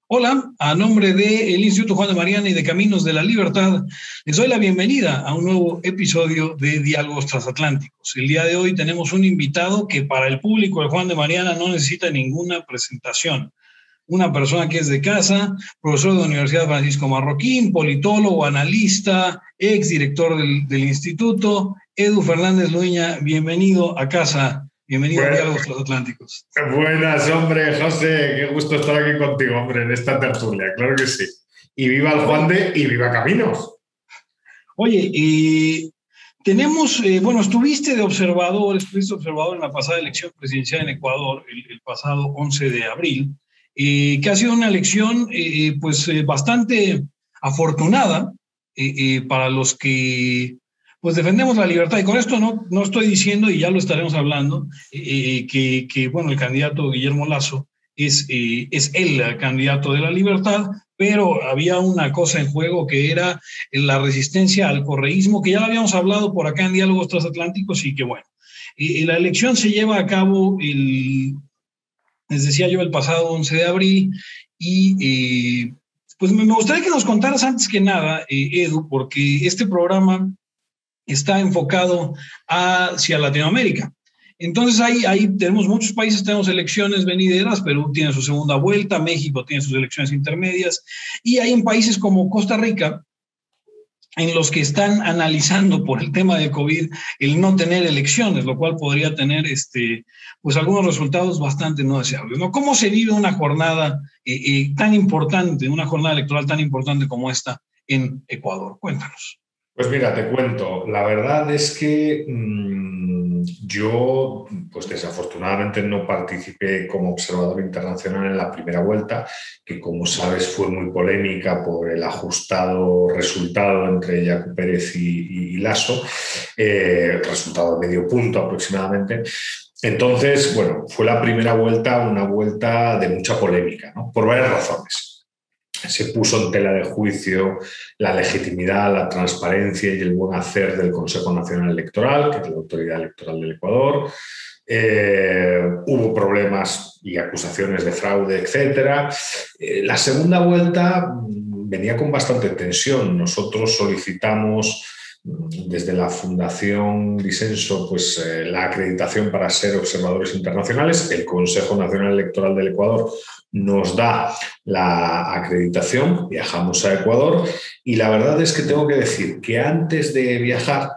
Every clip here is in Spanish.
Hola, a nombre del Instituto Juan de Mariana y de Caminos de la Libertad, les doy la bienvenida a un nuevo episodio de Diálogos Transatlánticos. El día de hoy tenemos un invitado que para el público de Juan de Mariana no necesita ninguna presentación. Una persona que es de casa, profesor de la Universidad Francisco Marroquín, politólogo, analista, exdirector del instituto. Edu Fernández Luña, bienvenido a casa. Bienvenido a Diálogos Transatlánticos. Buenas, hombre, José, qué gusto estar aquí contigo, hombre, en esta tertulia, claro que sí. Y viva el Juan de y viva Caminos. Oye, tenemos, estuviste observador en la pasada elección presidencial en Ecuador, el pasado 11 de abril, que ha sido una elección bastante afortunada para los que pues defendemos la libertad. Y con esto no estoy diciendo, y ya lo estaremos hablando, que el candidato Guillermo Lasso es el candidato de la libertad, pero había una cosa en juego que era la resistencia al correísmo, que ya lo habíamos hablado por acá en Diálogos Transatlánticos y que la elección se lleva a cabo, les decía yo, el pasado 11 de abril y pues me gustaría que nos contaras antes que nada, Edu, porque este programa está enfocado hacia Latinoamérica. Entonces ahí tenemos muchos países, tenemos elecciones venideras, Perú tiene su segunda vuelta, México tiene sus elecciones intermedias, y hay en países como Costa Rica, en los que están analizando por el tema del COVID el no tener elecciones, lo cual podría tener algunos resultados bastante no deseables, ¿no? ¿Cómo se vive una jornada tan importante, una jornada electoral tan importante como esta en Ecuador? Cuéntanos. Pues mira, te cuento, la verdad es que yo, pues desafortunadamente no participé como observador internacional en la primera vuelta, que como sabes fue muy polémica por el ajustado resultado entre Yacu Pérez y Lasso, resultado de medio punto aproximadamente. Entonces, bueno, fue la primera vuelta, una vuelta de mucha polémica, ¿no? Por varias razones. Se puso en tela de juicio la legitimidad, la transparencia y el buen hacer del Consejo Nacional Electoral, que es la autoridad electoral del Ecuador. Hubo problemas y acusaciones de fraude, etc. La segunda vuelta venía con bastante tensión. Nosotros solicitamos desde la Fundación Disenso la acreditación para ser observadores internacionales. El Consejo Nacional Electoral del Ecuador nos da la acreditación, viajamos a Ecuador y la verdad es que tengo que decir que antes de viajar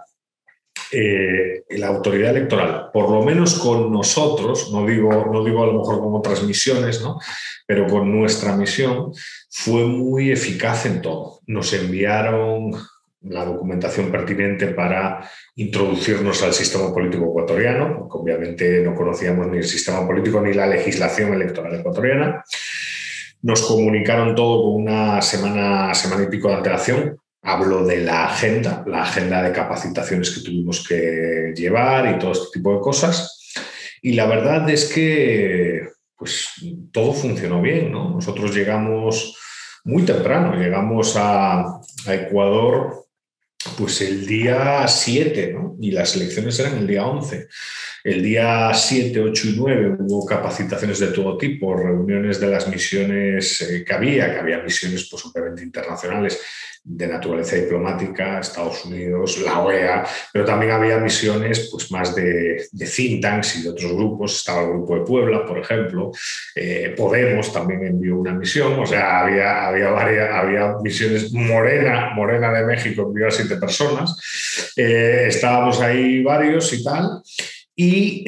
la autoridad electoral, por lo menos con nosotros, no digo a lo mejor con otras misiones, ¿no? Pero con nuestra misión fue muy eficaz en todo. Nos enviaron la documentación pertinente para introducirnos al sistema político ecuatoriano, porque obviamente no conocíamos ni el sistema político ni la legislación electoral ecuatoriana. Nos comunicaron todo con una semana y pico de antelación. Hablo de la agenda de capacitaciones que tuvimos que llevar y todo este tipo de cosas. Y la verdad es que todo funcionó bien, ¿no? Nosotros llegamos muy temprano, llegamos a Ecuador el día 7, ¿no? Y las elecciones eran el día 11. El día 7, 8 y 9 hubo capacitaciones de todo tipo, reuniones de las misiones que había misiones obviamente internacionales de naturaleza diplomática, Estados Unidos, la OEA, pero también había misiones más de think tanks y de otros grupos. Estaba el Grupo de Puebla, por ejemplo, Podemos también envió una misión, o sea, había misiones. Morena de México envió a 7 personas, estábamos ahí varios y tal. Y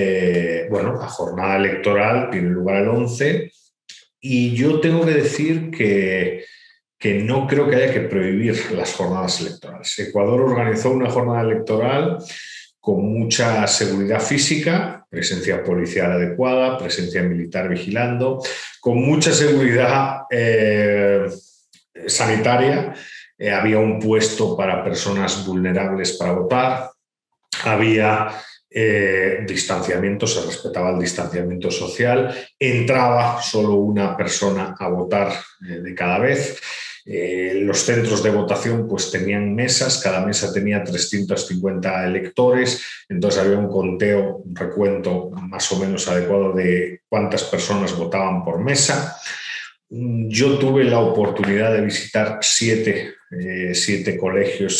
la jornada electoral tiene lugar el 11 y yo tengo que decir que no creo que haya que prohibir las jornadas electorales. Ecuador organizó una jornada electoral con mucha seguridad física, presencia policial adecuada, presencia militar vigilando, con mucha seguridad sanitaria. Había un puesto para personas vulnerables para votar, había distanciamiento, se respetaba el distanciamiento social, entraba solo una persona a votar de cada vez. Los centros de votación tenían mesas, cada mesa tenía 350 electores, entonces había un conteo, un recuento más o menos adecuado de cuántas personas votaban por mesa. Yo tuve la oportunidad de visitar siete colegios,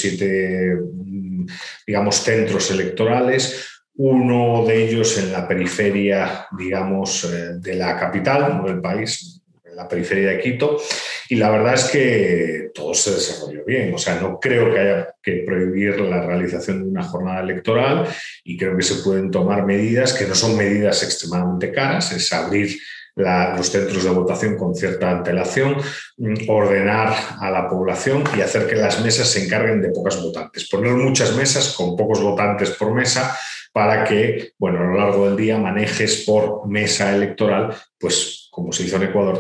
digamos, centros electorales. Uno de ellos en la periferia, digamos, de la capital, no del país, en la periferia de Quito, y la verdad es que todo se desarrolló bien. O sea, no creo que haya que prohibir la realización de una jornada electoral, y creo que se pueden tomar medidas que no son medidas extremadamente caras, es abrir los centros de votación con cierta antelación, ordenar a la población y hacer que las mesas se encarguen de pocas votantes. Poner muchas mesas con pocos votantes por mesa para que, bueno, a lo largo del día manejes por mesa electoral, pues como se hizo en Ecuador,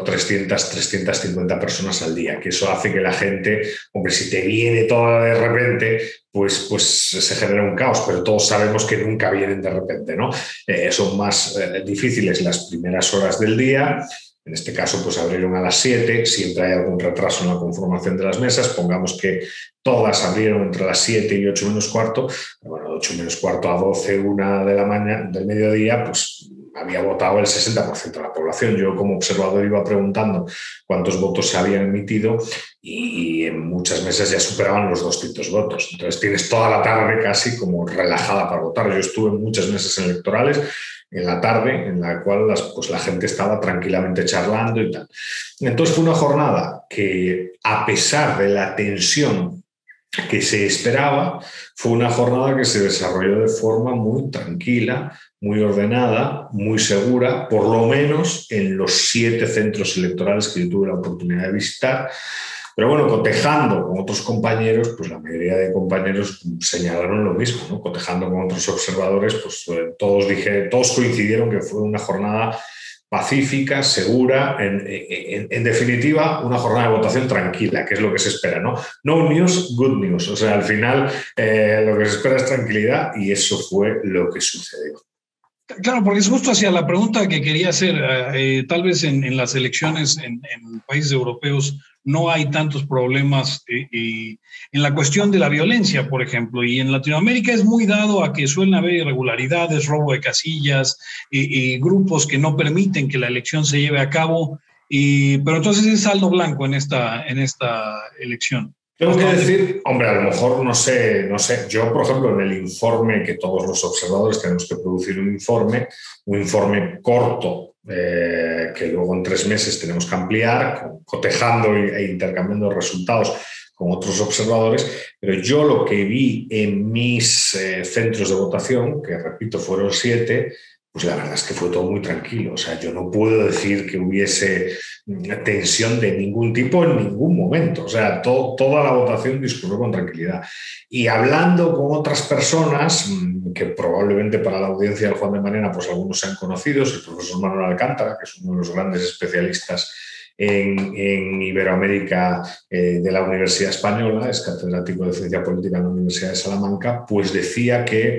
350 personas al día, que eso hace que la gente, hombre, si te viene toda de repente, pues se genera un caos, pero todos sabemos que nunca vienen de repente, ¿no? Son más difíciles las primeras horas del día. En este caso, pues abrieron a las 7, siempre hay algún retraso en la conformación de las mesas, pongamos que todas abrieron entre las 7 y 8 menos cuarto, bueno, 8 menos cuarto a 12, 1 de la mañana, del mediodía, pues había votado el 60% de la población. Yo como observador iba preguntando cuántos votos se habían emitido y en muchas mesas ya superaban los 200 votos. Entonces tienes toda la tarde casi como relajada para votar. Yo estuve en muchas mesas electorales en la tarde, en la cual pues la gente estaba tranquilamente charlando y tal. Entonces fue una jornada que, a pesar de la tensión que se esperaba, fue una jornada que se desarrolló de forma muy tranquila, muy ordenada, muy segura, por lo menos en los 7 centros electorales que yo tuve la oportunidad de visitar. Pero bueno, cotejando con otros compañeros, pues la mayoría de compañeros señalaron lo mismo, ¿no? Cotejando con otros observadores, pues todos coincidieron que fue una jornada pacífica, segura, en definitiva, una jornada de votación tranquila, que es lo que se espera, ¿no? No news, good news. O sea, al final lo que se espera es tranquilidad, y eso fue lo que sucedió. Claro, porque es justo hacia la pregunta que quería hacer. Tal vez en las elecciones en países europeos no hay tantos problemas en la cuestión de la violencia, por ejemplo, y en Latinoamérica es muy dado a que suelen haber irregularidades, robo de casillas y grupos que no permiten que la elección se lleve a cabo, pero entonces es saldo blanco en esta elección. Tengo que decir, hombre, a lo mejor no sé, yo por ejemplo en el informe, que todos los observadores tenemos que producir un informe corto, que luego en 3 meses tenemos que ampliar, cotejando e intercambiando resultados con otros observadores, pero yo lo que vi en mis centros de votación, que repito fueron 7, pues la verdad es que fue todo muy tranquilo. O sea, yo no puedo decir que hubiese tensión de ningún tipo en ningún momento. O sea, toda la votación discurrió con tranquilidad. Y hablando con otras personas, que probablemente para la audiencia del Juan de Mariana, pues algunos sean conocidos, el profesor Manuel Alcántara, que es uno de los grandes especialistas en Iberoamérica de la Universidad Española, es catedrático de Ciencia Política en la Universidad de Salamanca, pues decía que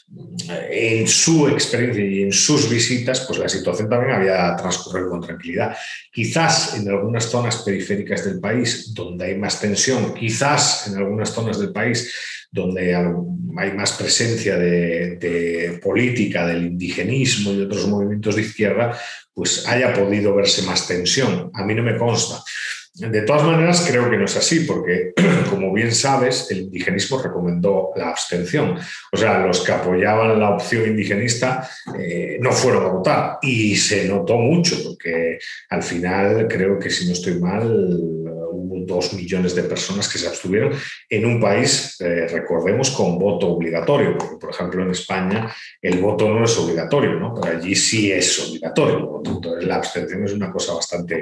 en su experiencia y en sus visitas, pues la situación también había transcurrido con tranquilidad. Quizás en algunas zonas periféricas del país donde hay más tensión, quizás en algunas zonas del país donde hay más presencia de política, del indigenismo y otros movimientos de izquierda, pues haya podido verse más tensión. A mí no me consta. De todas maneras, creo que no es así, porque, como bien sabes, el indigenismo recomendó la abstención. O sea, los que apoyaban la opción indigenista no fueron a votar. Y se notó mucho, porque al final creo que, si no estoy mal, hubo 2 millones de personas que se abstuvieron en un país, recordemos, con voto obligatorio. Porque, por ejemplo, en España el voto no es obligatorio, ¿no? Pero allí sí es obligatorio. Entonces, la abstención es una cosa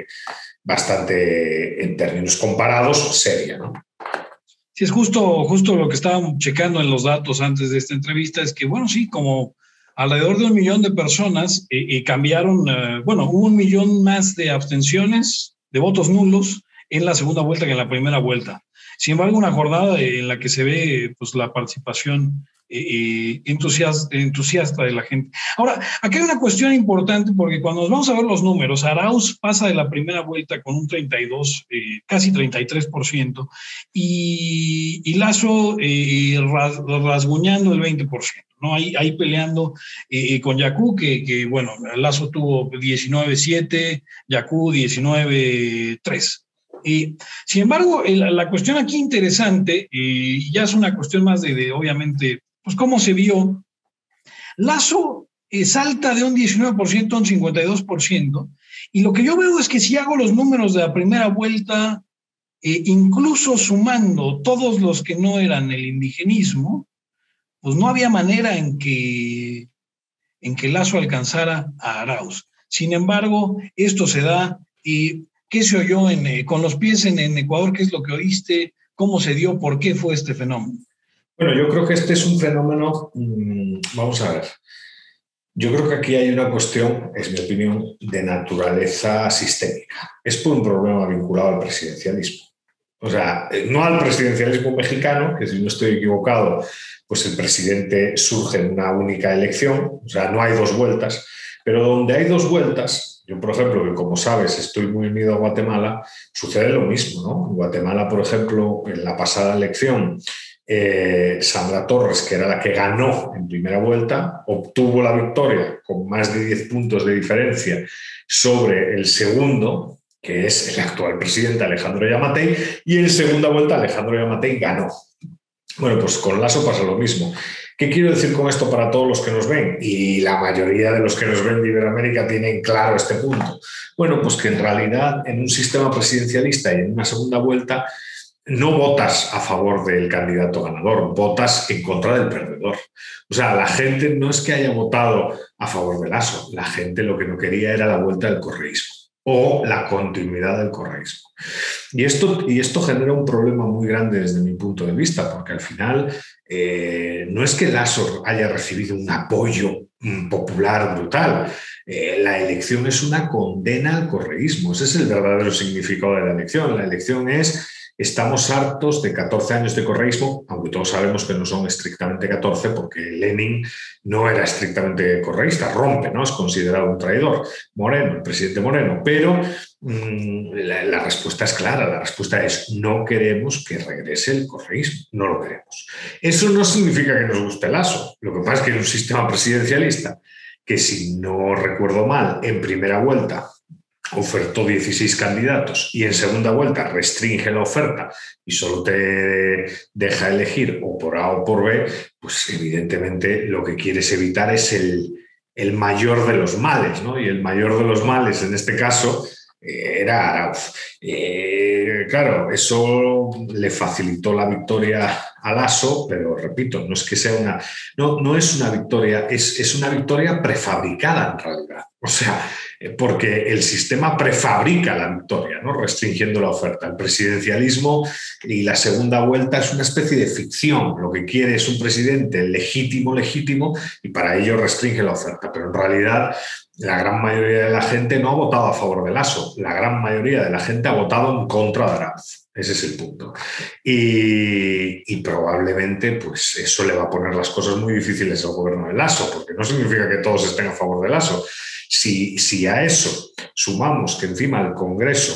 bastante, en términos comparados, seria, ¿no? Sí, es justo lo que estábamos checando en los datos antes de esta entrevista, es que, bueno, sí, como alrededor de 1 millón de personas cambiaron, hubo 1 millón más de abstenciones, de votos nulos en la segunda vuelta que en la primera vuelta. Sin embargo, una jornada en la que se ve pues, la participación entusiasta de la gente. Ahora, aquí hay una cuestión importante porque cuando nos vamos a ver los números, Arauz pasa de la primera vuelta con un 32, casi 33%, y Lasso rasguñando el 20%. ¿No? Ahí peleando con Yacu, que bueno, Lasso tuvo 19-7, Yacu 19-3. Sin embargo, la cuestión aquí interesante, ya es una cuestión más obviamente, pues cómo se vio. Lasso salta de un 19% a un 52%, y lo que yo veo es que si hago los números de la primera vuelta, incluso sumando todos los que no eran el indigenismo, pues no había manera en que Lasso alcanzara a Arauz. Sin embargo, esto se da, y ¿qué se oyó con los pies en Ecuador? ¿Qué es lo que oíste? ¿Cómo se dio? ¿Por qué fue este fenómeno? Bueno, yo creo que este es un fenómeno, vamos a ver, yo creo que aquí hay una cuestión, es mi opinión, de naturaleza sistémica. Es por un problema vinculado al presidencialismo. O sea, no al presidencialismo mexicano, que si no estoy equivocado, pues el presidente surge en una única elección, o sea, no hay dos vueltas, pero donde hay dos vueltas, yo por ejemplo, que como sabes estoy muy unido a Guatemala, sucede lo mismo, ¿no? En Guatemala, por ejemplo, en la pasada elección, Sandra Torres, que era la que ganó en primera vuelta, obtuvo la victoria con más de 10 puntos de diferencia sobre el segundo, que es el actual presidente Alejandro Yamatei, y en segunda vuelta Alejandro Yamatei ganó. Bueno, pues con Lasso pasa lo mismo. ¿Qué quiero decir con esto para todos los que nos ven? Y la mayoría de los que nos ven de Iberoamérica tienen claro este punto. Bueno, pues que en realidad en un sistema presidencialista y en una segunda vuelta no votas a favor del candidato ganador, votas en contra del perdedor. O sea, la gente no es que haya votado a favor de Lasso, la gente lo que no quería era la vuelta del correísmo o la continuidad del correísmo. Y esto genera un problema muy grande desde mi punto de vista, porque al final no es que Lasso haya recibido un apoyo popular brutal. La elección es una condena al correísmo. Ese es el verdadero significado de la elección. La elección es: estamos hartos de 14 años de correísmo, aunque todos sabemos que no son estrictamente 14, porque Lenin no era estrictamente correísta, rompe, ¿no? Es considerado un traidor. Moreno, el presidente Moreno. Pero la respuesta es clara, la respuesta es: no queremos que regrese el correísmo, no lo queremos. Eso no significa que nos guste Lasso. Lo que pasa es que en un sistema presidencialista, que si no recuerdo mal, en primera vuelta ofertó 16 candidatos y en segunda vuelta restringe la oferta y solo te deja elegir o por A o por B, pues evidentemente lo que quieres evitar es el mayor de los males, ¿no? Y el mayor de los males en este caso era Arauz. Claro, eso le facilitó la victoria a Lasso, pero repito, no es que sea no es una victoria, es una victoria prefabricada en realidad. O sea, porque el sistema prefabrica la victoria, ¿no? Restringiendo la oferta. El presidencialismo y la segunda vuelta es una especie de ficción. Lo que quiere es un presidente legítimo, y para ello restringe la oferta. Pero en realidad la gran mayoría de la gente no ha votado a favor de Lasso. La gran mayoría de la gente ha votado en contra de Arauz. Ese es el punto. Y probablemente pues eso le va a poner las cosas muy difíciles al gobierno de Lasso, porque no significa que todos estén a favor de Lasso. Si a eso sumamos que encima el Congreso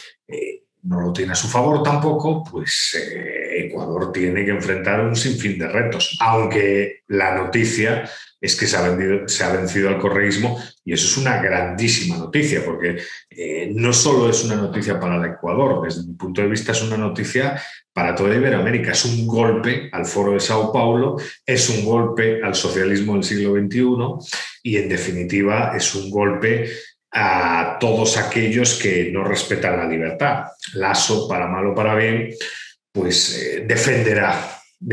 no lo tiene a su favor tampoco, pues Ecuador tiene que enfrentar un sinfín de retos, aunque la noticia es que se ha vencido al correísmo, y eso es una grandísima noticia, porque no solo es una noticia para el Ecuador, desde mi punto de vista es una noticia para toda Iberoamérica. Es un golpe al Foro de Sao Paulo, es un golpe al socialismo del siglo XXI y, en definitiva, es un golpe a todos aquellos que no respetan la libertad. Lasso, para mal o para bien, pues defenderá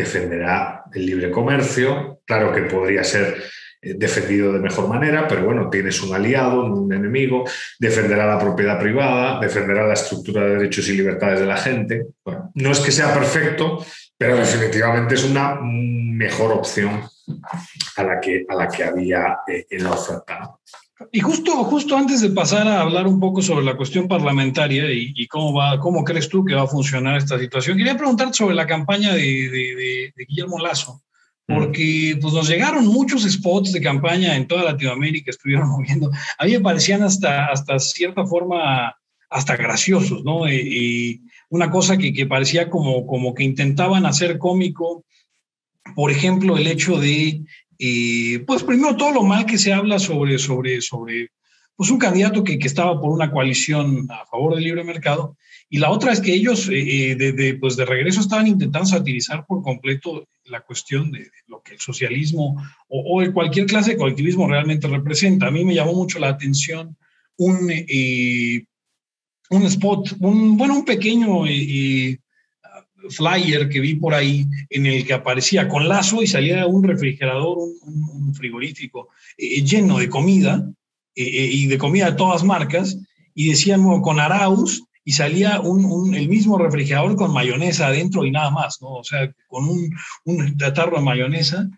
el libre comercio. Claro que podría ser defendido de mejor manera, pero bueno, tienes un aliado, un enemigo. Defenderá la propiedad privada, defenderá la estructura de derechos y libertades de la gente. Bueno, no es que sea perfecto, pero definitivamente es una mejor opción a la que había en la oferta, ¿no? Y justo antes de pasar a hablar un poco sobre la cuestión parlamentaria y cómo crees tú que va a funcionar esta situación, quería preguntarte sobre la campaña de Guillermo Lasso, porque pues nos llegaron muchos spots de campaña en toda Latinoamérica, estuvieron moviendo. A mí me parecían hasta cierta forma hasta graciosos, ¿no? Y una cosa que parecía como que intentaban hacer cómico, por ejemplo, el hecho de pues primero todo lo mal que se habla sobre pues un candidato que estaba por una coalición a favor del libre mercado, y la otra es que ellos pues de regreso estaban intentando satirizar por completo la cuestión de lo que el socialismo o cualquier clase de colectivismo realmente representa. A mí me llamó mucho la atención un spot, un pequeño flyer que vi por ahí en el que aparecía con Lasso y salía un refrigerador, un frigorífico lleno de comida y de comida de todas marcas, y decían con Arauz, y salía el mismo refrigerador con mayonesa adentro y nada más, ¿no? O sea, con un tarro de mayonesa.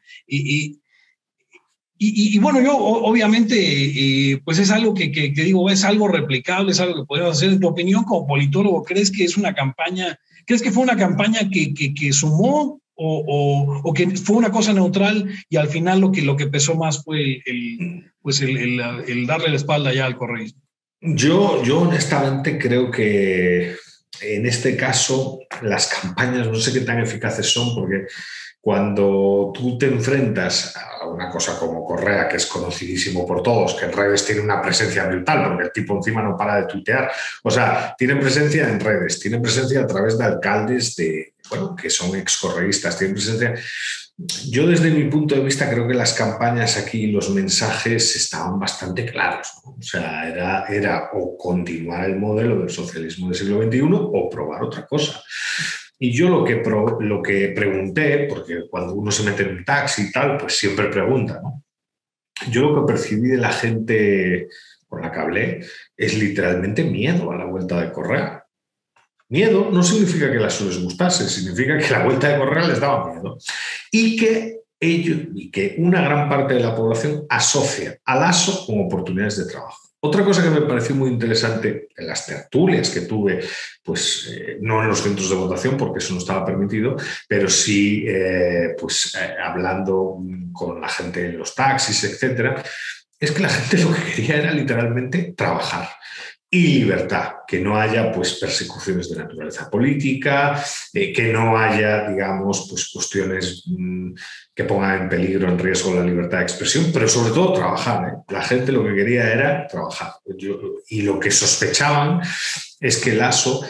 Y bueno, yo obviamente, pues es algo que digo, es algo replicable, es algo que podemos hacer. En tu opinión, como politólogo, ¿crees que es una campaña, crees que fue una campaña que sumó o que fue una cosa neutral y al final lo que pesó más fue el darle la espalda ya al correísmo? Yo honestamente creo que en este caso las campañas no sé qué tan eficaces son, porque cuando tú te enfrentas a una cosa como Correa, que es conocidísimo por todos, que en redes tiene una presencia brutal, porque el tipo encima no para de tuitear, o sea, tiene presencia en redes, tiene presencia a través de alcaldes que son excorreístas, tiene presencia. Yo desde mi punto de vista creo que las campañas aquí, los mensajes estaban bastante claros, ¿no? O sea, era o continuar el modelo del socialismo del siglo XXI o probar otra cosa. Y yo lo que pregunté, porque cuando uno se mete en un taxi y tal, pues siempre pregunta, ¿no? Yo lo que percibí de la gente con la que hablé es literalmente miedo a la vuelta de Correa. Miedo no significa que las les gustase, significa que la vuelta de Correa les daba miedo. Y que una gran parte de la población asocia a Lasso con oportunidades de trabajo. Otra cosa que me pareció muy interesante en las tertulias que tuve, pues no en los centros de votación porque eso no estaba permitido, pero sí hablando con la gente en los taxis, etcétera, es que la gente lo que quería era literalmente trabajar. Y libertad, que no haya pues, persecuciones de naturaleza política, que no haya, digamos, pues, cuestiones que pongan en peligro, en riesgo la libertad de expresión, pero sobre todo trabajar. La gente lo que quería era trabajar. Y lo que sospechaban es que Lasso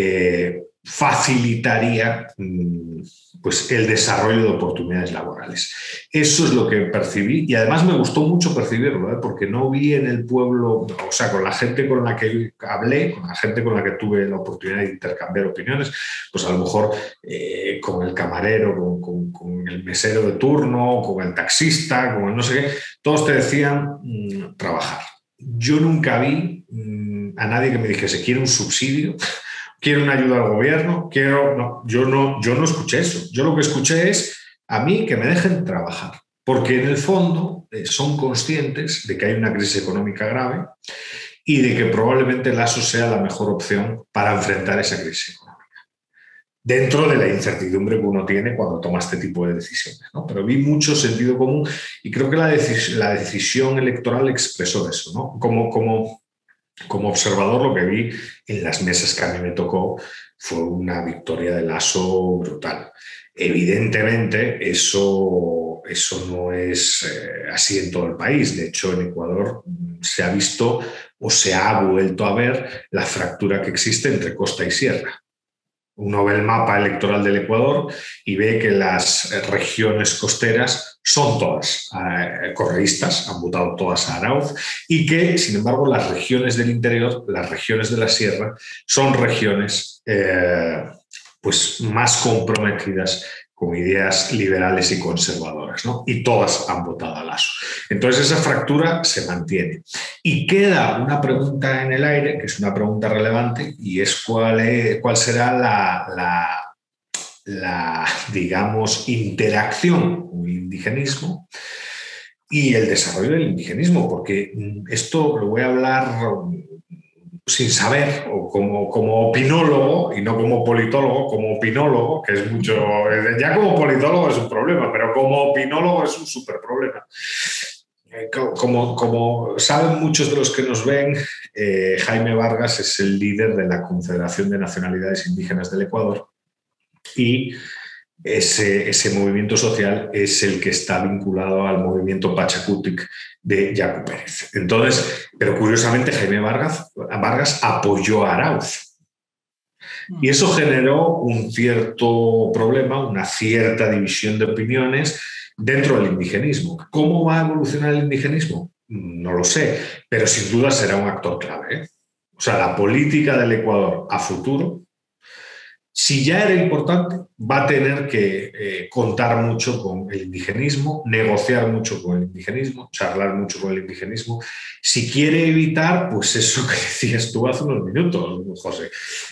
facilitaría pues, el desarrollo de oportunidades laborales. Eso es lo que percibí y además me gustó mucho percibirlo, porque no vi en el pueblo, o sea, con la gente con la que hablé, con la gente con la que tuve la oportunidad de intercambiar opiniones, pues a lo mejor con el camarero, con el mesero de turno, con el taxista, con el no sé qué, todos te decían trabajar. Yo nunca vi a nadie que me dijese, quiero un subsidio, quiero una ayuda al gobierno, yo no escuché eso. Yo lo que escuché es a mí que me dejen trabajar, porque en el fondo son conscientes de que hay una crisis económica grave y de que probablemente Lasso sea la mejor opción para enfrentar esa crisis económica, dentro de la incertidumbre que uno tiene cuando toma este tipo de decisiones, ¿no? Pero vi mucho sentido común y creo que la decisión electoral expresó eso, ¿no? Como observador, lo que vi en las mesas que a mí me tocó fue una victoria de Lasso brutal. Evidentemente, eso no es así en todo el país. De hecho, en Ecuador se ha visto o se ha vuelto a ver la fractura que existe entre costa y sierra. Uno ve el mapa electoral del Ecuador y ve que las regiones costeras son todas correístas, han votado todas a Arauz, y que, sin embargo, las regiones del interior, las regiones de la sierra, son regiones pues más comprometidas con ideas liberales y conservadoras, ¿no? Y todas han votado a Lasso. Entonces esa fractura se mantiene. Y queda una pregunta en el aire, que es una pregunta relevante, y es cuál será la digamos, interacción con el indigenismo y el desarrollo del indigenismo, porque esto lo voy a hablar sin saber, o como opinólogo, y no como politólogo, como opinólogo, que es mucho, ya como politólogo es un problema, pero como opinólogo es un súper problema. Como saben muchos de los que nos ven, Jaime Vargas es el líder de la Confederación de Nacionalidades Indígenas del Ecuador, y ese movimiento social es el que está vinculado al movimiento Pachakutik de Yacu Pérez. Entonces, pero curiosamente Jaime Vargas apoyó a Arauz. Y eso generó un cierto problema, una cierta división de opiniones dentro del indigenismo. ¿Cómo va a evolucionar el indigenismo? No lo sé, pero sin duda será un actor clave, ¿eh? O sea, la política del Ecuador a futuro, si ya era importante, va a tener que contar mucho con el indigenismo, negociar mucho con el indigenismo, charlar mucho con el indigenismo. Si quiere evitar, pues eso que decías tú hace unos minutos, José,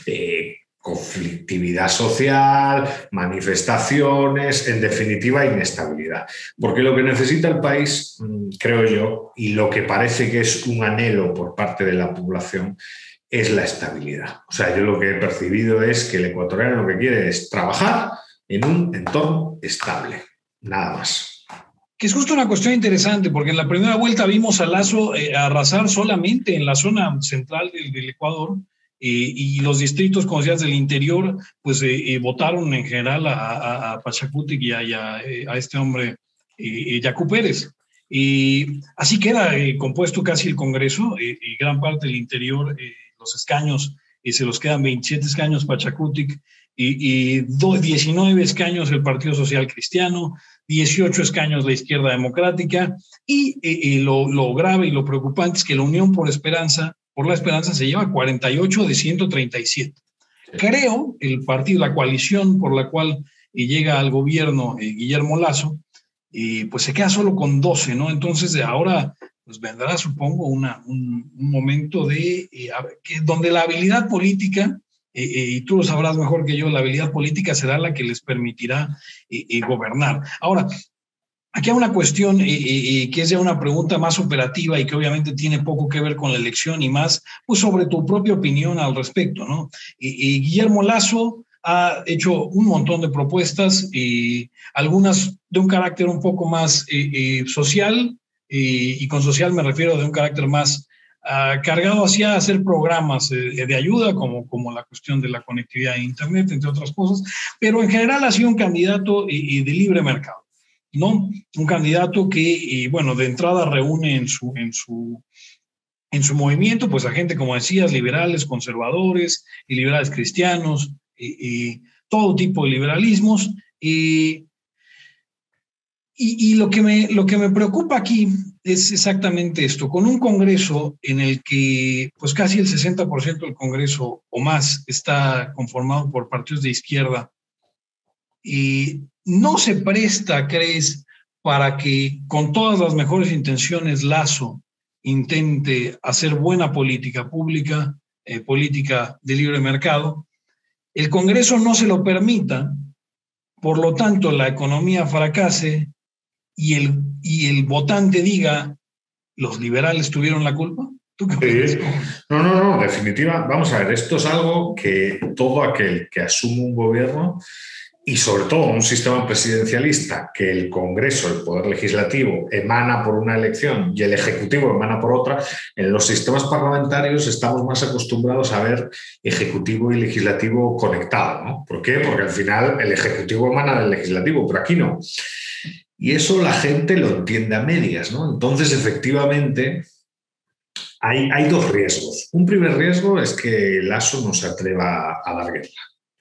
conflictividad social, manifestaciones, en definitiva, inestabilidad. Porque lo que necesita el país, creo yo, y lo que parece que es un anhelo por parte de la población, es la estabilidad. O sea, yo lo que he percibido es que el ecuatoriano lo que quiere es trabajar en un entorno estable, nada más. Que es justo una cuestión interesante, porque en la primera vuelta vimos a Lasso arrasar solamente en la zona central del Ecuador, y los distritos, como decías, del interior, pues votaron en general a Pachakutik y a este hombre, Yacu Pérez. Y así queda compuesto casi el Congreso, y gran parte del interior, los escaños, se los quedan 27 escaños Pachakutik, y 19 escaños el Partido Social Cristiano, 18 escaños la Izquierda Democrática, y lo grave y lo preocupante es que la Unión por la Esperanza se lleva 48 de 137. Creo el partido, la coalición por la cual llega al gobierno Guillermo Lasso, pues se queda solo con 12, ¿no? Entonces ahora pues vendrá, supongo, un momento donde la habilidad política, y tú lo sabrás mejor que yo, la habilidad política será la que les permitirá gobernar. Ahora, aquí hay una cuestión que es ya una pregunta más operativa y que obviamente tiene poco que ver con la elección y más pues sobre tu propia opinión al respecto, ¿no? Guillermo Lasso ha hecho un montón de propuestas, algunas de un carácter un poco más social, y con social me refiero de un carácter más cargado hacia hacer programas de ayuda, como la cuestión de la conectividad a Internet, entre otras cosas, pero en general ha sido un candidato de libre mercado, ¿no? Un candidato que, bueno, de entrada reúne en su movimiento, pues a gente, como decías, liberales, conservadores y liberales cristianos, todo tipo de liberalismos. Y lo que me preocupa aquí es exactamente esto, con un Congreso en el que pues casi el 60% del Congreso o más está conformado por partidos de izquierda, y no se presta, ¿crees?, para que con todas las mejores intenciones Lasso intente hacer buena política pública, política de libre mercado, el Congreso no se lo permita, por lo tanto la economía fracase y el votante diga, ¿los liberales tuvieron la culpa? ¿Tú qué opinas? Sí. No, definitiva. Vamos a ver, esto es algo que todo aquel que asume un gobierno, y sobre todo un sistema presidencialista, que el Congreso, el Poder Legislativo, emana por una elección y el Ejecutivo emana por otra, en los sistemas parlamentarios estamos más acostumbrados a ver Ejecutivo y Legislativo conectados, ¿no? ¿Por qué? Porque al final el Ejecutivo emana del Legislativo, pero aquí no. Y eso la gente lo entiende a medias, ¿no? Entonces, efectivamente, hay dos riesgos. Un primer riesgo es que Lasso no se atreva a dar guerra.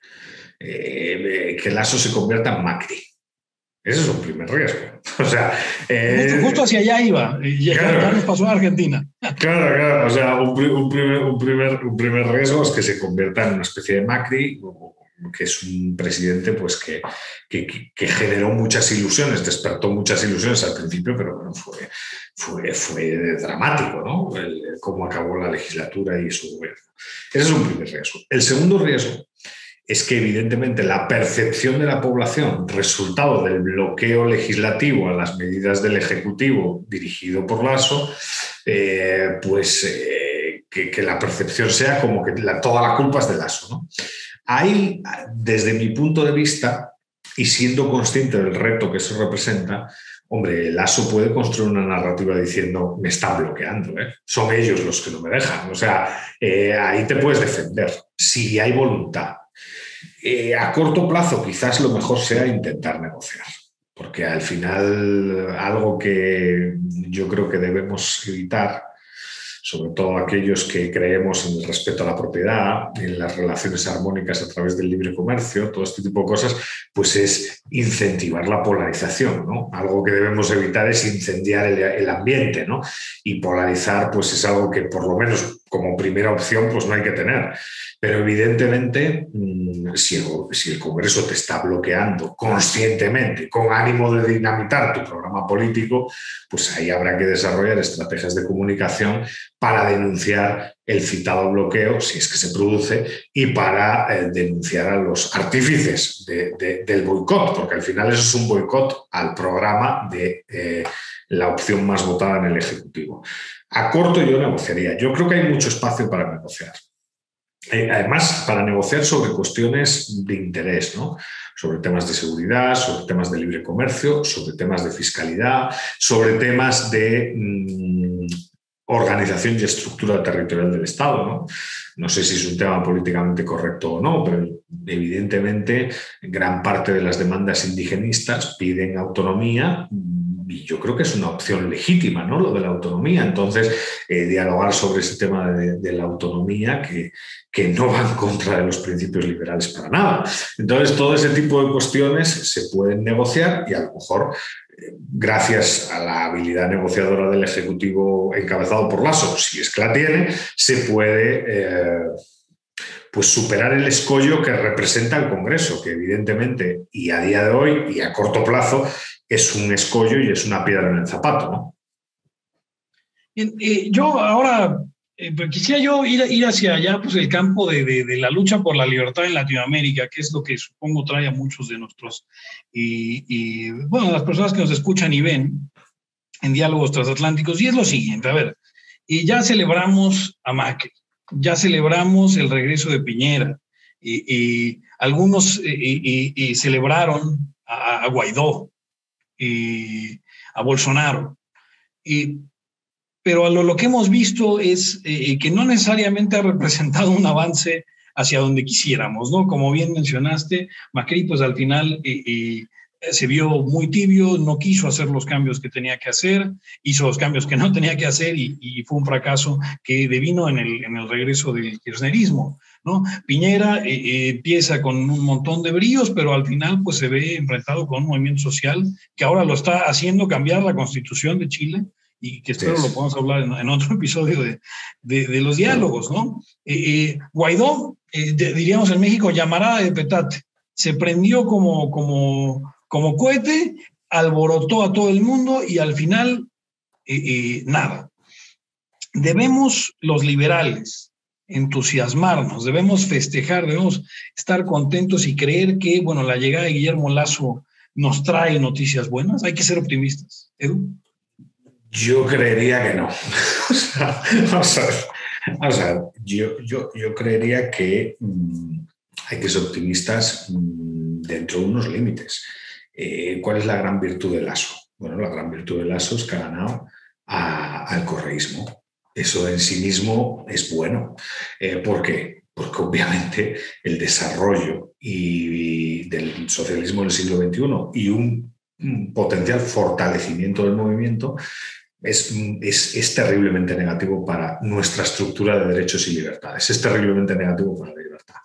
Que Lasso se convierta en Macri. Ese es un primer riesgo. O sea, justo hacia allá iba, claro, ya nos pasó a Argentina. Claro. O sea, un primer riesgo es que se convierta en una especie de Macri, que es un presidente pues, que generó muchas ilusiones, despertó muchas ilusiones al principio, pero bueno, fue dramático, ¿no? Cómo acabó la legislatura y su gobierno. Ese es un primer riesgo. El segundo riesgo es que evidentemente la percepción de la población, resultado del bloqueo legislativo a las medidas del Ejecutivo dirigido por Lasso, que la percepción sea como que toda la culpa es de Lasso, ¿no? Ahí, desde mi punto de vista, y siendo consciente del reto que eso representa, hombre, Lasso puede construir una narrativa diciendo me están bloqueando, ¿eh? Son ellos los que no me dejan. O sea, ahí te puedes defender, si hay voluntad. A corto plazo quizás lo mejor sea intentar negociar, porque al final algo que yo creo que debemos evitar, sobre todo aquellos que creemos en el respeto a la propiedad, en las relaciones armónicas a través del libre comercio, todo este tipo de cosas, pues es incentivar la polarización, ¿no? Algo que debemos evitar es incendiar el ambiente, ¿no? Y polarizar, pues es algo que por lo menos como primera opción, pues no hay que tener. Pero evidentemente, si el Congreso te está bloqueando conscientemente, con ánimo de dinamitar tu programa político, pues ahí habrá que desarrollar estrategias de comunicación para denunciar el citado bloqueo, si es que se produce, y para denunciar a los artífices del boicot, porque al final eso es un boicot al programa de la opción más votada en el Ejecutivo. A corto yo negociaría. Yo creo que hay mucho espacio para negociar. Además, para negociar sobre cuestiones de interés, ¿no? Sobre temas de seguridad, sobre temas de libre comercio, sobre temas de fiscalidad, sobre temas de organización y estructura territorial del Estado, ¿no? No sé si es un tema políticamente correcto o no, pero evidentemente gran parte de las demandas indigenistas piden autonomía y yo creo que es una opción legítima, ¿no? Lo de la autonomía. Entonces, dialogar sobre ese tema de la autonomía que no va en contra de los principios liberales para nada. Entonces, todo ese tipo de cuestiones se pueden negociar y a lo mejor, gracias a la habilidad negociadora del Ejecutivo encabezado por Lasso, si es que la tiene, se puede pues superar el escollo que representa el Congreso, que evidentemente, y a día de hoy, y a corto plazo, es un escollo y es una piedra en el zapato, ¿no? Bien, yo ahora quisiera yo ir hacia allá, pues el campo de la lucha por la libertad en Latinoamérica, que es lo que supongo trae a muchos de nuestros, bueno, las personas que nos escuchan y ven en diálogos transatlánticos, y es lo siguiente, a ver, ya celebramos a Macri, ya celebramos el regreso de Piñera, y algunos celebraron a Guaidó, a Bolsonaro, pero lo que hemos visto es que no necesariamente ha representado un avance hacia donde quisiéramos, ¿no? Como bien mencionaste, Macri pues al final se vio muy tibio, no quiso hacer los cambios que tenía que hacer, hizo los cambios que no tenía que hacer y fue un fracaso que devino en el regreso del kirchnerismo, ¿no? Piñera empieza con un montón de bríos, pero al final pues se ve enfrentado con un movimiento social que ahora lo está haciendo cambiar la Constitución de Chile y que espero lo podamos hablar en otro episodio de los diálogos, ¿no? Guaidó, diríamos en México, llamarada de petate, se prendió como cohete, alborotó a todo el mundo y al final nada. Debemos los liberales entusiasmarnos, debemos festejar, debemos estar contentos y creer que, bueno, la llegada de Guillermo Lasso nos trae noticias buenas. Hay que ser optimistas. Edu. Yo creería que no. Vamos a ver, yo creería que hay que ser optimistas dentro de unos límites. ¿Cuál es la gran virtud de Lasso? Bueno, la gran virtud de Lasso es que ha ganado al correísmo. Eso en sí mismo es bueno. ¿Por qué? Porque obviamente el desarrollo del socialismo del siglo XXI y un potencial fortalecimiento del movimiento es terriblemente negativo para nuestra estructura de derechos y libertades. Es terriblemente negativo para la libertad.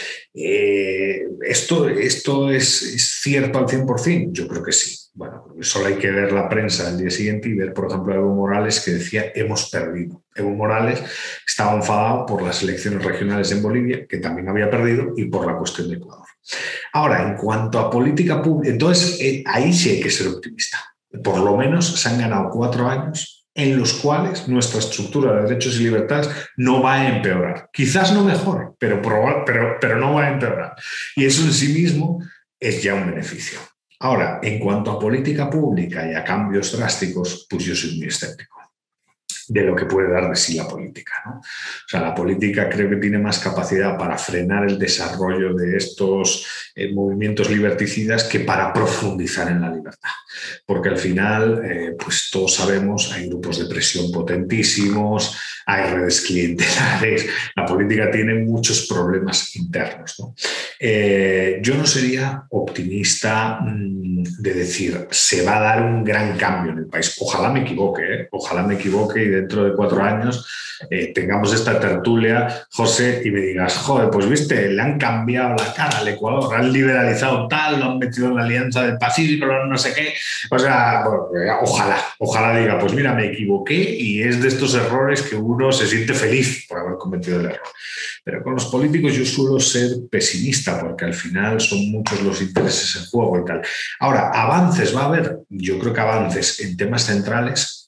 ¿Esto es cierto al 100%? Yo creo que sí. Bueno, solo hay que ver la prensa al día siguiente y ver, por ejemplo, a Evo Morales que decía hemos perdido. Evo Morales estaba enfadado por las elecciones regionales en Bolivia, que también había perdido, y por la cuestión de Ecuador. Ahora, en cuanto a política pública, entonces ahí sí hay que ser optimista. Por lo menos se han ganado 4 años en los cuales nuestra estructura de derechos y libertades no va a empeorar. Quizás no mejor, pero no va a empeorar. Y eso en sí mismo es ya un beneficio. Ahora, en cuanto a política pública y a cambios drásticos, pues yo soy muy escéptico de lo que puede dar de sí la política, ¿no? O sea, la política creo que tiene más capacidad para frenar el desarrollo de estos movimientos liberticidas que para profundizar en la libertad. Porque al final, pues todos sabemos, hay grupos de presión potentísimos, hay redes clientelares, la política tiene muchos problemas internos, ¿no? Yo no sería optimista de decir, se va a dar un gran cambio en el país. Ojalá me equivoque, ¿eh? Ojalá me equivoque y dentro de 4 años tengamos esta tertulia, José, y me digas, joder, pues viste, le han cambiado la cara al Ecuador, han liberalizado tal, lo han metido en la Alianza del Pacífico, no sé qué. O sea, bueno, ojalá diga, pues mira, me equivoqué y es de estos errores que uno se siente feliz por haber cometido el error. Pero con los políticos yo suelo ser pesimista porque al final son muchos los intereses en juego y tal. Ahora, avances va a haber, yo creo que avances en temas centrales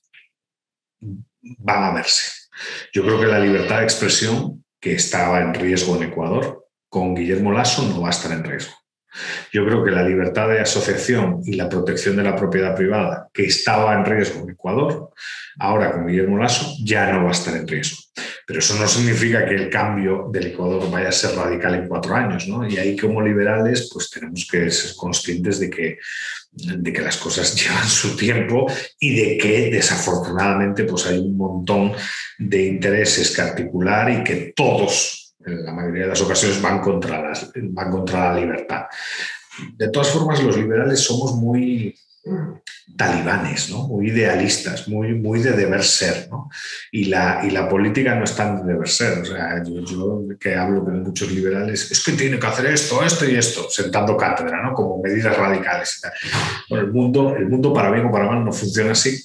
van a verse. Yo creo que la libertad de expresión, que estaba en riesgo en Ecuador, con Guillermo Lasso no va a estar en riesgo. Yo creo que la libertad de asociación y la protección de la propiedad privada, que estaba en riesgo en Ecuador, ahora con Guillermo Lasso ya no va a estar en riesgo. Pero eso no significa que el cambio del Ecuador vaya a ser radical en 4 años, ¿no? Y ahí como liberales pues tenemos que ser conscientes de que las cosas llevan su tiempo y de que desafortunadamente pues hay un montón de intereses que articular y que todos, en la mayoría de las ocasiones, van contra la libertad. De todas formas, los liberales somos muy talibanes, ¿no? Muy idealistas, muy de deber ser, ¿no? Y la política no es tan de deber ser. O sea, yo que hablo con muchos liberales, es que tiene que hacer esto y esto, sentando cátedra, ¿no? Como medidas radicales. Bueno, el mundo para bien o para mal no funciona así.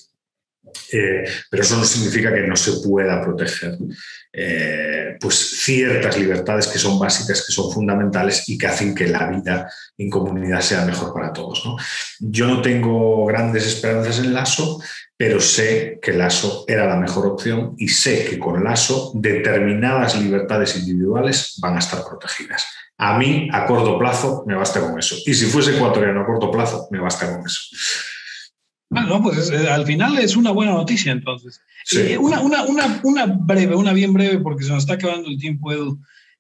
Pero eso no significa que no se pueda proteger pues ciertas libertades que son básicas, que son fundamentales y que hacen que la vida en comunidad sea mejor para todos, ¿no? Yo no tengo grandes esperanzas en Lasso, pero sé que Lasso era la mejor opción y sé que con Lasso determinadas libertades individuales van a estar protegidas. A mí, a corto plazo, me basta con eso. Y si fuese ecuatoriano a corto plazo, me basta con eso. Bueno, pues al final es una buena noticia, entonces. Sí. Una bien breve, porque se nos está acabando el tiempo, Edu.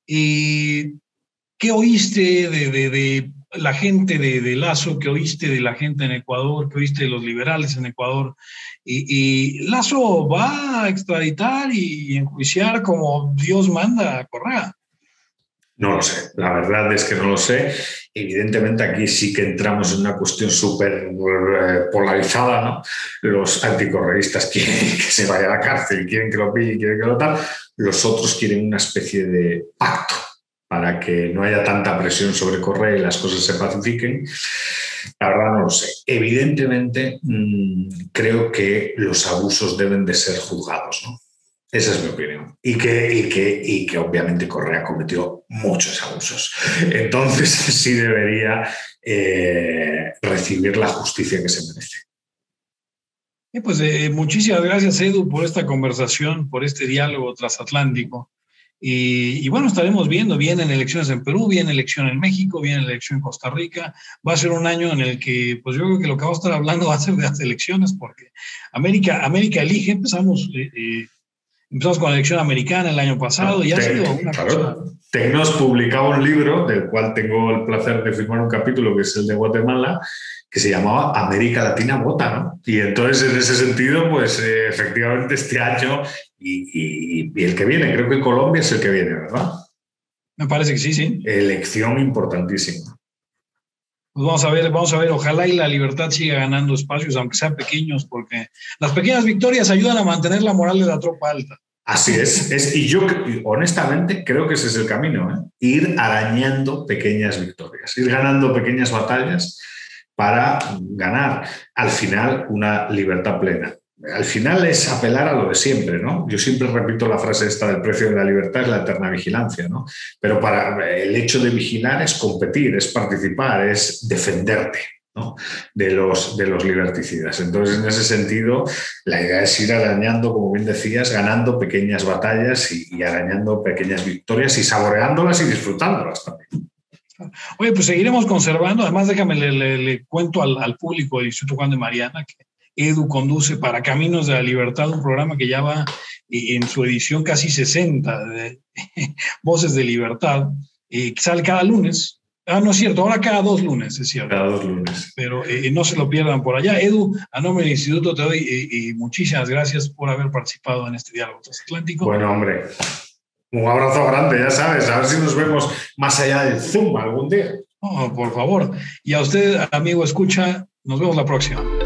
¿Qué oíste de la gente de Lasso? ¿Qué oíste de la gente en Ecuador? ¿Qué oíste de los liberales en Ecuador? Y Lasso va a extraditar y enjuiciar como Dios manda a Correa. No lo sé, la verdad es que no lo sé. Evidentemente aquí sí que entramos en una cuestión súper polarizada, ¿no? Los anticorreístas quieren que se vaya a la cárcel, quieren que lo pille, quieren que lo tal. Los otros quieren una especie de pacto para que no haya tanta presión sobre Correa y las cosas se pacifiquen. La verdad no lo sé. Evidentemente creo que los abusos deben de ser juzgados, ¿no? Esa es mi opinión. Y que obviamente Correa cometió muchos abusos. Entonces sí debería recibir la justicia que se merece. Pues muchísimas gracias, Edu, por esta conversación, por este diálogo transatlántico. Y bueno, estaremos viendo, vienen elecciones en Perú, viene elección en México, viene elección en Costa Rica. Va a ser un año en el que, pues yo creo que lo que vamos a estar hablando va a ser de las elecciones, porque América elige. Empezamos con la elección americana el año pasado y ha sido una cosa. Tecnos publicaba un libro del cual tengo el placer de firmar un capítulo, que es el de Guatemala, que se llamaba América Latina Vota, ¿no? Y entonces, en ese sentido, pues efectivamente este año y el que viene, creo que Colombia es el que viene, ¿verdad? Me parece que sí. Elección importantísima. Pues vamos a ver, ojalá y la libertad siga ganando espacios, aunque sean pequeños, porque las pequeñas victorias ayudan a mantener la moral de la tropa alta. Así es. Y yo honestamente creo que ese es el camino, ¿eh? Ir arañando pequeñas victorias, ir ganando pequeñas batallas para ganar al final una libertad plena. Al final es apelar a lo de siempre, ¿no? Yo siempre repito la frase esta del precio de la libertad es la eterna vigilancia, ¿no? Pero el hecho de vigilar es competir, es participar, es defenderte. ¿no? de los liberticidas. Entonces, en ese sentido, la idea es ir arañando, como bien decías, ganando pequeñas batallas y arañando pequeñas victorias y saboreándolas y disfrutándolas también. Oye, pues seguiremos conservando. Además, déjame, le cuento al público del Instituto Juan de Mariana que Edu conduce Para Caminos de la Libertad, un programa que ya va en su edición casi 60 de Voces de Libertad, que sale cada lunes. No es cierto, ahora cada 2 lunes, es cierto. Cada 2 lunes. Pero no se lo pierdan por allá. Edu, a nombre del Instituto te doy muchísimas gracias por haber participado en este diálogo transatlántico. Bueno, hombre, un abrazo grande, ya sabes, a ver si nos vemos más allá del Zoom algún día. Oh, por favor. Y a usted, amigo escucha, nos vemos la próxima.